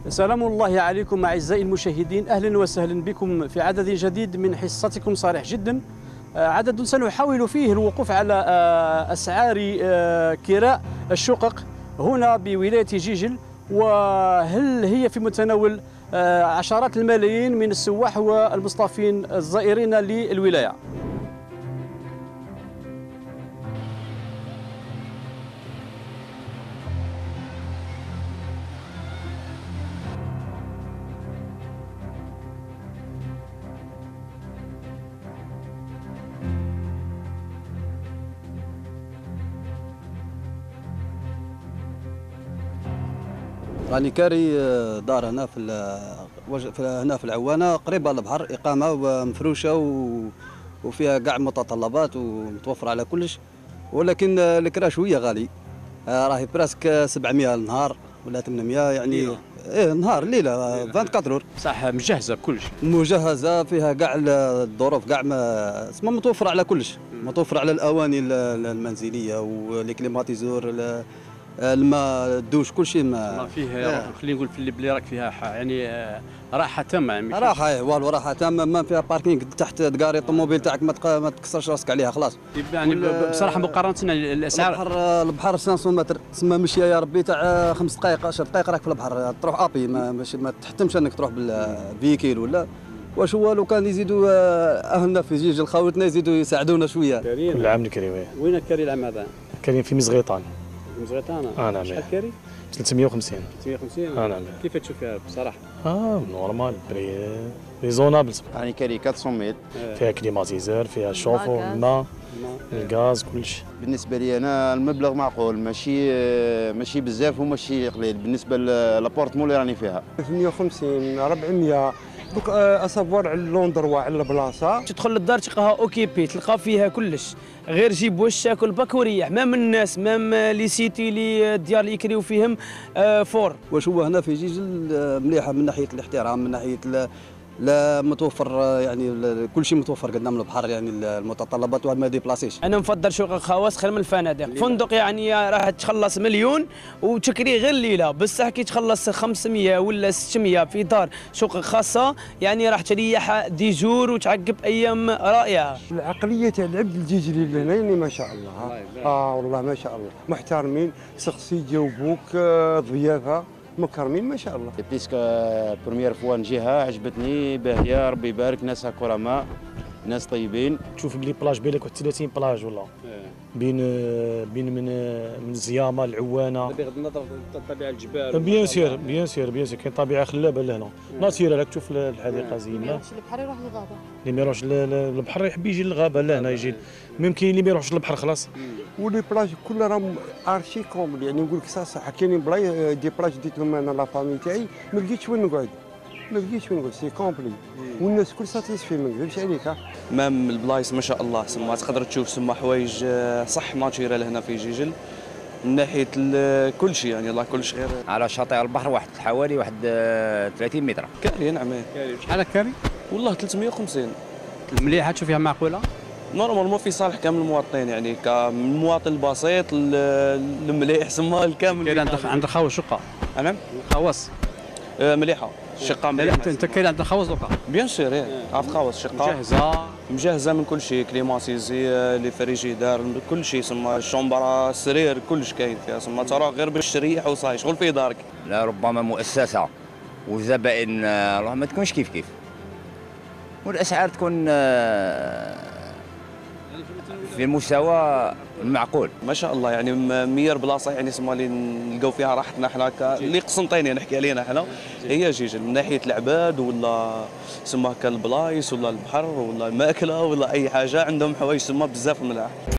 سلام الله عليكم أعزائي المشاهدين، أهلا وسهلا بكم في عدد جديد من حصتكم صريح جدا. عدد سنحاول فيه الوقوف على أسعار كراء الشقق هنا بولاية جيجل، وهل هي في متناول عشرات الملايين من السواح والمصطفين الزائرين للولاية. راني كاري دار هنا هنا في العوانه قريبه للبحر، اقامه مفروشه وفيها كاع متطلبات ومتوفر على كلش، ولكن الكرا شويه غالي. راهي براسك 700 النهار ولا 800 يعني. ايه نهار ليله 24 اور صح، مجهزه بكلش، مجهزه فيها كاع الظروف، كاع ما متوفر على كلش، متوفر على الاواني المنزليه والكليماتيزور، الماء، الدوش، كل شيء ما فيه. خلينا نقول في بلي راك فيها يعني راحه تامه، يعني راحه والو راحه تامه. ما فيها باركينغ تحت تقاري الطوموبيل تاعك ما تكسرش راسك عليها خلاص. يعني بصراحه مقارنه الاسعار، البحر 500 متر تسمى مشيه يا ربي تاع 5 دقائق 10 دقائق راك في البحر، تروح ابي ما تحتمش انك تروح بالفيكيل ولا واش. هو لو كان يزيدوا اهلنا في جيجل خوتنا يزيدوا يساعدونا شويه. كل عام الكريم. وين كاري العام هذا؟ كريم في مزغيطان. مزغيطانه؟ نعم. شحال كاري؟ 350. 350. نعم. كيف تشوف فيها بصراحه؟ نورمال ريزونابل. يعني كاري 400 فيها كليماتيزور، فيها الشوفو، الماء، الغاز، كلشي. بالنسبه لي انا المبلغ معقول، ماشي بزاف وماشي قليل بالنسبه لابورتمون اللي راني فيها. 350 400 دوك اسافوار على لوندروا على البلاصه. تدخل للدار تلقاها اوكيبي، تلقى فيها كلش، غير جيب واش تاكل باك وريح. مام الناس مام لي سيتي لي الديار اللي يكريو فيهم فور. واش هو هنا في جيجل مليحه من ناحيه الاحترام، من ناحيه لا متوفر يعني كل شيء متوفر قدام البحر، يعني المتطلبات واحد ما ديبلاسيش. انا نفضل شقق خواص خير من الفنادق. فندق يعني راح تخلص مليون وتكري غير ليله، بصح كي تخلص 500 ولا 600 في دار شقق خاصه يعني راح تريح ديجور وتعقب ايام رائعه. العقليه تاع العبد الجيجلي اللي هنا ما شاء الله. والله ما شاء الله محترمين، سقسي يجاوبوك، ضيافه مكرمين ما شاء الله. بيسك بروميير فوا نجيها عجبتني، باهيه، ربي يبارك، ناسها كرماء، ناس طيبين. تشوف بلي بلاج بالك 30 بلاج ولا بين من الزيامه العوانه. بغض النظر طبيعه الجبال، بيان سير كاين طبيعه خلابه لهنا ناتيرال. راك تشوف الحديقه زينه. البحر يروح للغابه، اللي ما يروحش للبحر يحب يجي للغابه لهنا يجي. ممكن اللي ما يروحش للبحر خلاص. ولي بلاج كلها راهم ارشي كومبل، يعني نقول لك صح. كاينين بلاي دي بلاج ديتهم انا لا فامي تاعي ما لقيتش وين نقعد، سي كومبلي، والناس كل ساتيسفي، ما نكذبش عليك. مام البلايص ما شاء الله، سما تقدر تشوف سما حوايج صح ناتشورال هنا في جيجل من ناحيه كل شيء، يعني الله كلش غير. على شاطئ البحر واحد حوالي 30 متر. كاري نعم. شحال كاري؟ والله 350. مليحه تشوف فيها معقوله؟ نورمالمون في صالح كامل المواطنين، يعني كمواطن البسيط المليح سما الكامل. كاين عند خاوص شقه؟ نعم خواص مليحه، شقه مليحه. انت كاين عند خواص دوكا؟ بيان سور عرفت خواص شقه مجهزه من كل شيء، كليماتيزي، لي فريجيدار، كل شيء، سما الشومبرا، السرير، كلش كاين فيها، سما ترى غير بالشريح وصاي شغل في دارك. لا ربما مؤسسه والزبائن والله ما تكونش كيف والاسعار تكون في المستوى المعقول ما شاء الله. يعني مير بلاصه يعني سما اللي نلقاو فيها راحتنا حنا اللي قسنطينيه نحكي علينا حنا هي جيجل، من ناحيه العباد ولا سما كالبلايص ولا البحر ولا الماكله ولا اي حاجه، عندهم حوايج سما بزاف ملاح.